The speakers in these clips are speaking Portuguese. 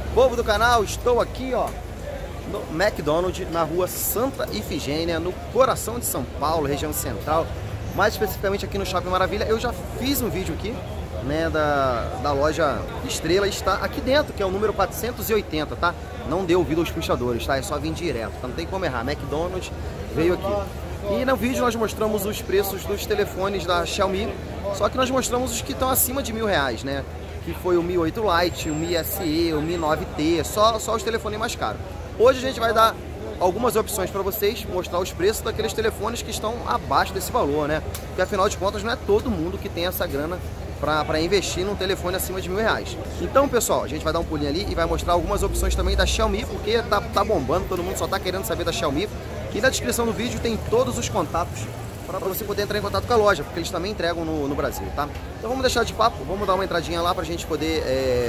Povo do canal, estou aqui, ó, no McDonald's, na rua Santa Ifigênia, no coração de São Paulo, região central, mais especificamente aqui no Shopping Maravilha. Eu já fiz um vídeo aqui, né, da loja Estrela, está aqui dentro, que é o número 480, tá? Não deu ouvido aos puxadores, tá? É só vir direto, tá? Não tem como errar. McDonald's veio aqui. E no vídeo nós mostramos os preços dos telefones da Xiaomi, só que nós mostramos os que estão acima de R$1.000, né? Que foi o Mi 8 Lite, o Mi SE, o Mi 9T, só os telefones mais caros. Hoje a gente vai dar algumas opções para vocês, mostrar os preços daqueles telefones que estão abaixo desse valor, né? Porque afinal de contas não é todo mundo que tem essa grana para investir num telefone acima de R$1.000. Então, pessoal, a gente vai dar um pulinho ali e vai mostrar algumas opções também da Xiaomi, porque tá bombando, todo mundo só tá querendo saber da Xiaomi. E na descrição do vídeo tem todos os contatos para você poder entrar em contato com a loja, porque eles também entregam no Brasil, tá? Então vamos deixar de papo, vamos dar uma entradinha lá pra gente poder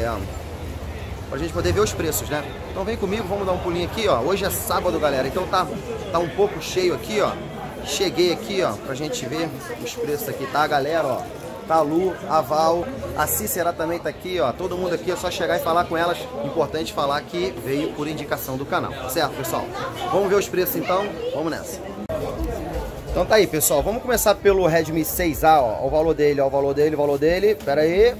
ver os preços, né? Então vem comigo, vamos dar um pulinho aqui, ó. Hoje é sábado, galera, então tá um pouco cheio aqui, ó. Cheguei aqui, ó, pra gente ver os preços aqui, tá, galera, ó. Tá a Lu, a Val, a Cícera também tá aqui, ó. Todo mundo aqui, é só chegar e falar com elas. Importante falar que veio por indicação do canal, certo, pessoal? Vamos ver os preços então, vamos nessa. Então tá aí, pessoal, vamos começar pelo Redmi 6A, ó, o valor dele, pera aí,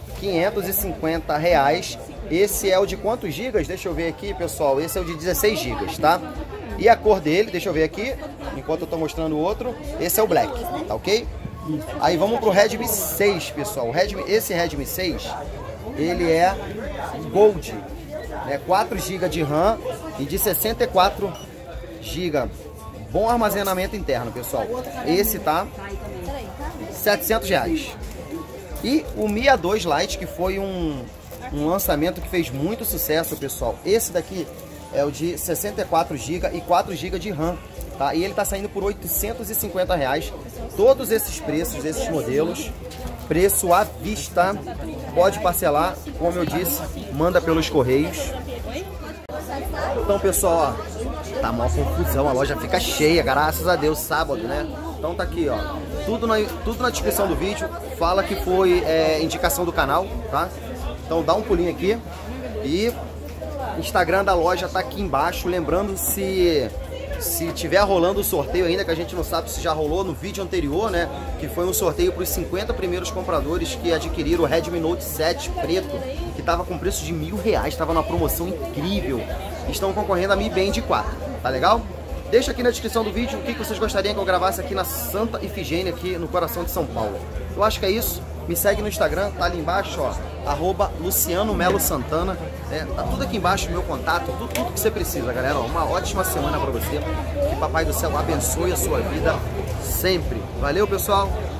R$550. Esse é o de quantos gigas? Deixa eu ver aqui, pessoal, esse é o de 16 gigas, tá? E a cor dele, deixa eu ver aqui, enquanto eu tô mostrando o outro, esse é o Black, tá ok? Aí vamos pro Redmi 6, pessoal, esse Redmi 6, ele é Gold, né? 4 GB de RAM e de 64 GB. Bom armazenamento interno, pessoal. Esse tá R$700. E o Mi A2 Lite, que foi um lançamento que fez muito sucesso, pessoal. Esse daqui é o de 64 GB e 4 GB de RAM, tá? E ele tá saindo por R$850. Todos esses preços, esses modelos, preço à vista. Pode parcelar, como eu disse, manda pelos correios. Então, pessoal, ó, tá mó confusão, a loja fica cheia, graças a Deus, sábado, né? Então tá aqui, ó, tudo na descrição do vídeo, fala que foi indicação do canal, tá? Então dá um pulinho aqui e Instagram da loja tá aqui embaixo, lembrando se tiver rolando o sorteio ainda, que a gente não sabe se já rolou no vídeo anterior, né? Que foi um sorteio para os 50 primeiros compradores que adquiriram o Redmi Note 7 preto, que tava com preço de R$1.000, tava numa promoção incrível. Estão concorrendo a Mi Band 4, tá legal? Deixa aqui na descrição do vídeo o que vocês gostariam que eu gravasse aqui na Santa Ifigênia, aqui no coração de São Paulo. Eu acho que é isso. Me segue no Instagram, tá ali embaixo, ó, @LucianoMeloSantana. Tá tudo aqui embaixo, meu contato, tudo que você precisa, galera. Ó, uma ótima semana pra você. Que Papai do Céu abençoe a sua vida sempre. Valeu, pessoal!